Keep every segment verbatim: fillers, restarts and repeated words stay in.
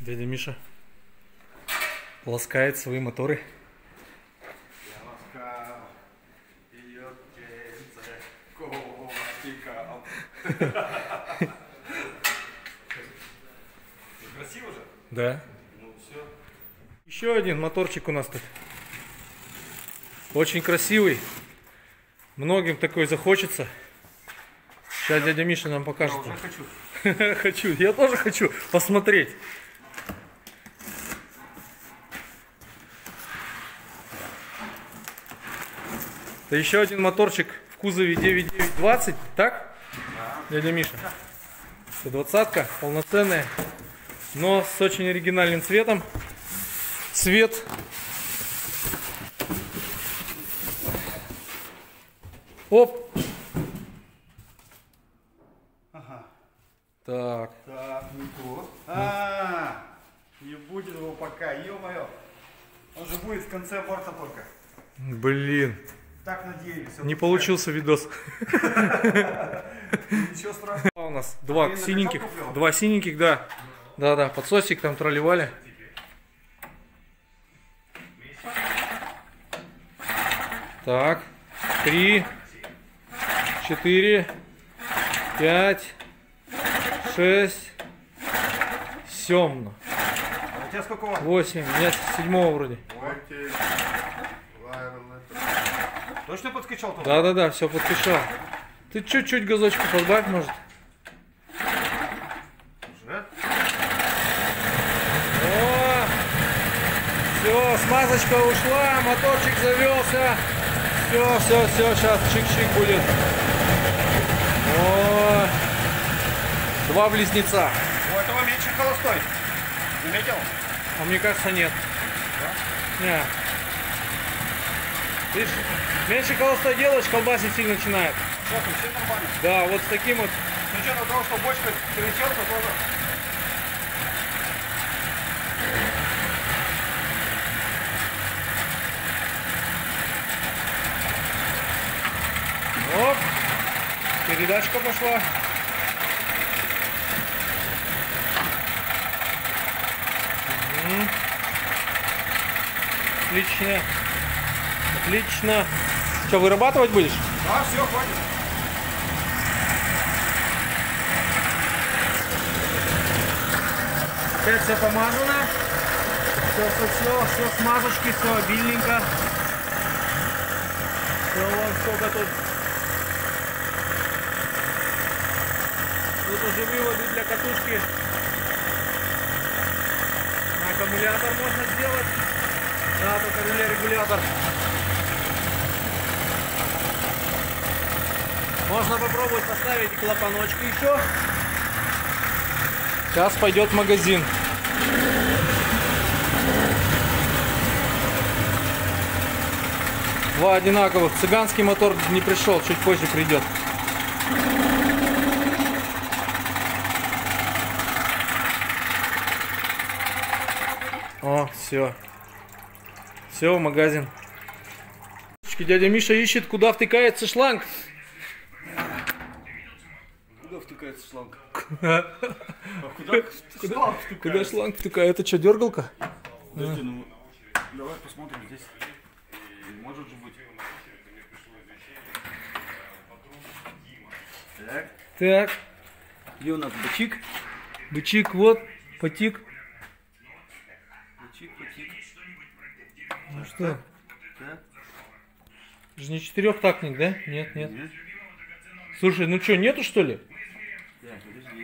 Дядя Миша ласкает свои моторы. Я ласкал ее тельце ковриком. Красиво же? Да. Ну все. Еще один моторчик у нас тут. Очень красивый. Многим такой захочется. Сейчас дядя Миша нам покажет. Я уже хочу. Хочу. Я тоже хочу посмотреть. Это еще один моторчик в кузове девять девять двадцать, так? Да. Дядя Миша? сто двадцатка, полноценная, но с очень оригинальным цветом. Цвет оп. Ага. Так. Так, не то. А, не будет его пока, ё-моё. Он же будет в конце борта только. Блин. Так надеялись. Не получился видос. Ничего страшного. У нас два синеньких, два синеньких, да. Да, да, подсосик там тролливали. Так, три, четыре, пять, шесть, семь. А у тебя сколько ватт? Восемь, нет, седьмого вроде. Точно подкачал тоже? Да, да, да, все подкачал. Ты чуть-чуть газочку подбавь, может. Уже? О! Все, смазочка ушла, моторчик завелся. Все, все, все, сейчас чик-чик будет. О! Два близнеца. У этого меньше холостой. Заметил? А мне кажется, нет. Да? Не. Видишь, меньше холостой делаешь, колбасить сильно начинает. Сейчас, ну, все нормально. Да, вот с таким вот. С учетом того, что бочка перетелка тоже. Оп, передачка пошла. Угу. Отлично. Отлично. Что, вырабатывать будешь? Да, все, хватит. Опять все помазано. Все, все, все, все смазочки, все обильненько. Все, вон сколько тут. Тут уже выводы для катушки. Аккумулятор можно сделать. Да, только реле-регулятор. Можно попробовать поставить клапаночки еще. Сейчас пойдет в магазин. Два одинаковых. Цыганский мотор не пришел, чуть позже придет. О, все. Все, в магазин. Дядя Миша ищет, куда втыкается шланг. Куда втыкается шланг? А куда, куда, куда шланг втыкает? Это что, дергалка? Подожди, ну давай посмотрим здесь. Может же быть. Так. Так. Где у нас бычик? Бычик, вот, потик. Бычик, потик. Ну что? Так. Это же не четырехтактник, да? Нет, нет. Нет. Слушай, ну что, нету что ли? Так, подожди.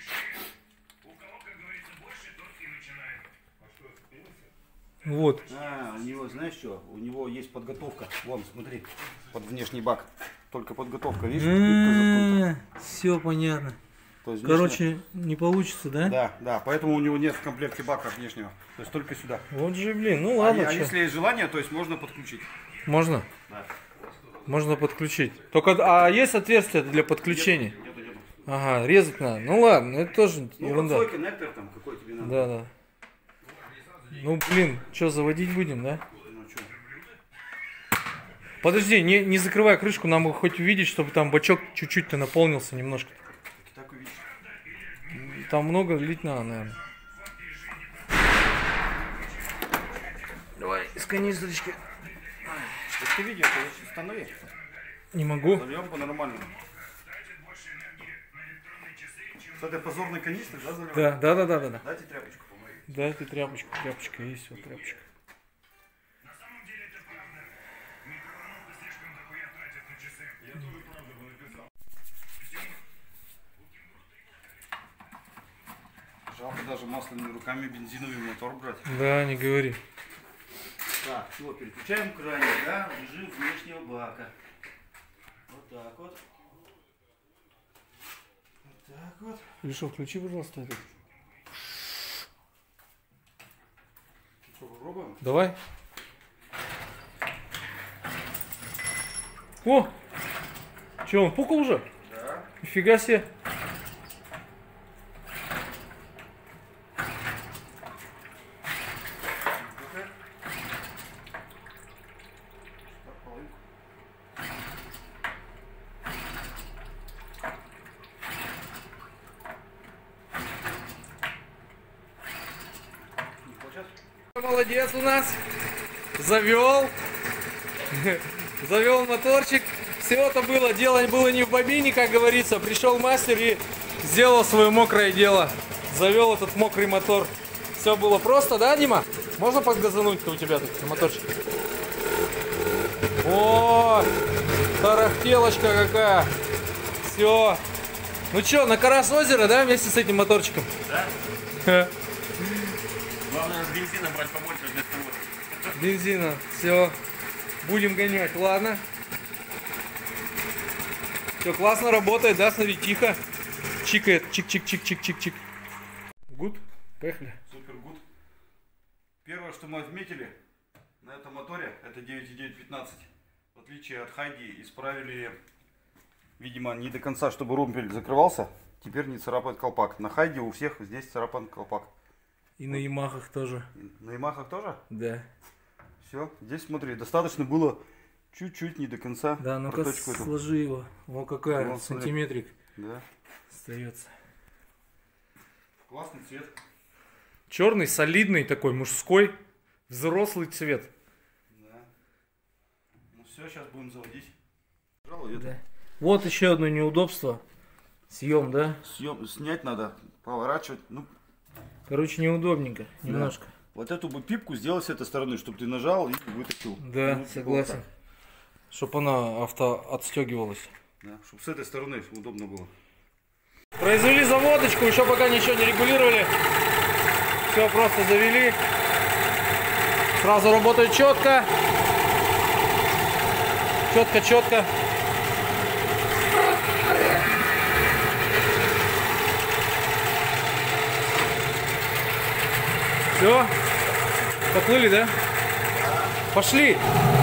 Вот. А, у него, знаешь что? У него есть подготовка. Вон, смотри, под внешний бак. Только подготовка, видишь? Все понятно. То есть Короче, не получится, да? Да, да, поэтому у него нет в комплекте бака внешнего. То есть только сюда. Вот же, блин, ну А, ладно. а чё. если есть желание, то есть можно подключить. Можно? Да. Можно подключить. Только, а есть отверстие для подключения? Нету, нету, нету. Ага, резать надо. Ну ладно, это тоже Ну, ерунда. свой коннектор там, какой тебе надо. Да, да. Ну, блин, что, заводить будем, да? Ну, что? Подожди, не, не закрывай крышку, нам бы хоть увидеть, чтобы там бачок чуть-чуть-то наполнился немножко. Так увидишь. Там много лить надо, наверное. канистрочки. Что ты видишь, это если установить? Не могу. Зальем по-нормальному. С этой позорной канистры, да, заливаем? Да, да, да, да, да, да. Дайте тряпочку, по-моему. Дайте тряпочку, тряпочка есть, вот тряпочка. Жалко даже масляными руками бензиновый мотор брать. Да, не говори. Так, все, переключаем краник, да, в режим внешнего бака. Вот так вот. Вот так вот. Леша, включи, пожалуйста, этот. Что, попробуем? Давай. О! Че, он пукал уже? Да. Нифига себе. Молодец у нас. Завел. Завел моторчик. Все это было. Дело было не в бобине, как говорится. Пришел мастер и сделал свое мокрое дело. Завел этот мокрый мотор. Все было просто, да, Дима? Можно подгазануть-то у тебя тут моторчик? О, тарахтелочка какая. Все. Ну что, на Карас озеро, да, вместе с этим моторчиком? Да. Главное бензина брать побольше вместо воды. Бензина. Все. Будем гонять. Ладно. Все классно работает, да? Смотри, тихо. Чикает. Чик-чик-чик-чик-чик-чик. Гуд. Поехали. Супер гуд. Первое, что мы отметили на этом моторе, это девять и девять пятнадцать. В отличие от Хайди, исправили, видимо, не до конца, чтобы румпель закрывался. Теперь не царапает колпак. На Хайди у всех здесь царапан колпак. И на Ямахах тоже. На Ямахах тоже? Да. Все. Здесь, смотри, достаточно было чуть-чуть не до конца. Да, ну-ка сложи его. Во какая, вот, сантиметрик. Да. Остается. Классный цвет. Черный, солидный такой, мужской, взрослый цвет. Да. Ну все, сейчас будем заводить. Пожалуй, Да. Вот еще одно неудобство. Съем, да? Съем, снять надо, поворачивать. Ну, короче, неудобненько, немножко. Да. Вот эту бы пипку сделать с этой стороны, чтобы ты нажал и вытащил. Да, ну, согласен. Вот чтобы она авто отстегивалась. да, чтобы с этой стороны удобно было. Произвели заводочку, еще пока ничего не регулировали. Все просто завели. Сразу работает четко. Четко, четко. Все. Поплыли, да? Пошли.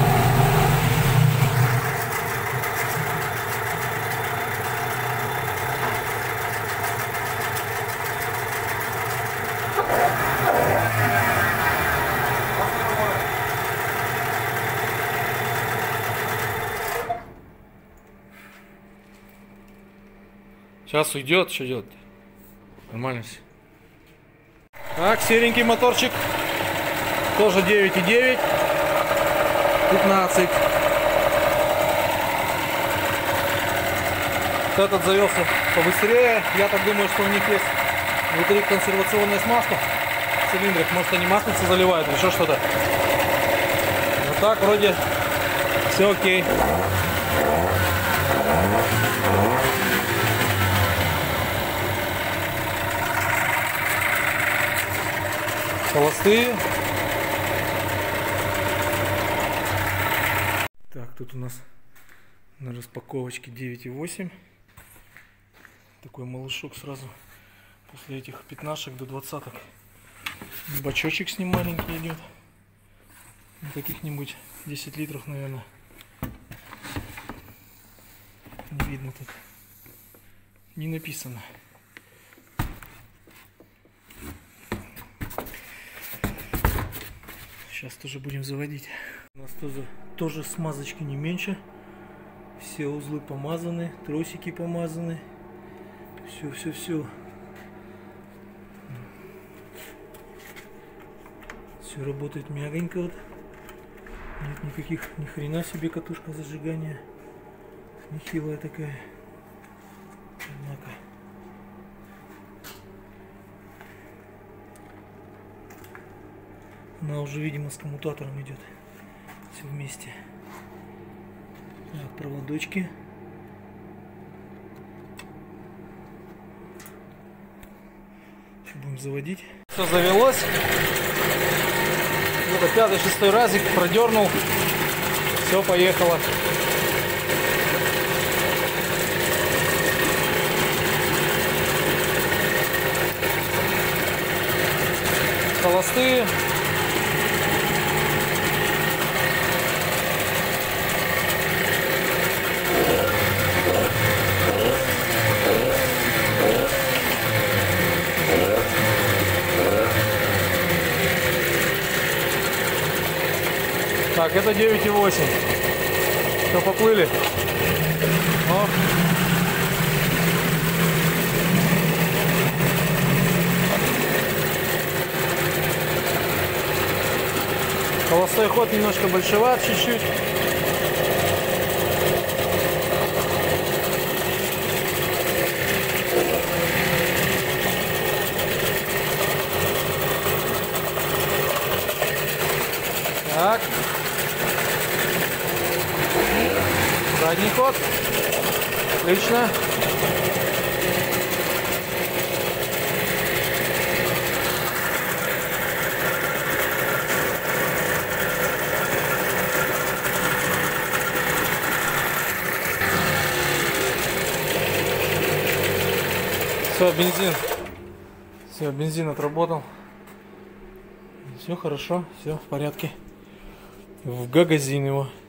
Сейчас уйдет, что делать? Нормально все. Так, серенький моторчик. Тоже девять и девять. пятнадцать. Вот этот завелся побыстрее. Я так думаю, что у них есть внутри консервационная смазка в цилиндрах. Может, они маслица заливают или еще что-то. Вот так вроде все окей. Холостые. Так, тут у нас на распаковочке девять и восемь. Такой малышок сразу после этих пятнашек до двадцаток. Бачочек с ним маленький идет. Каких-нибудь десять литров, наверное. Не видно тут. Не написано. Сейчас тоже будем заводить. У нас тоже, тоже смазочки не меньше. Все узлы помазаны, тросики помазаны. Все, все, все. Все работает мягонько. Вот. Нет никаких, ни хрена себе катушка зажигания. Нехилая такая. Однако. Она уже, видимо, с коммутатором идет. Все вместе. Так, проводочки. Еще будем заводить. Все завелось. Это пятый-шестой разик продернул. Все, поехало. Холостые. Так, это девять и восемь. Все, поплыли. О. Холостой ход немножко большеват чуть-чуть. Так. Задний ход. Отлично. Все, бензин. Все, бензин отработал. Все хорошо, все в порядке. В магазин его.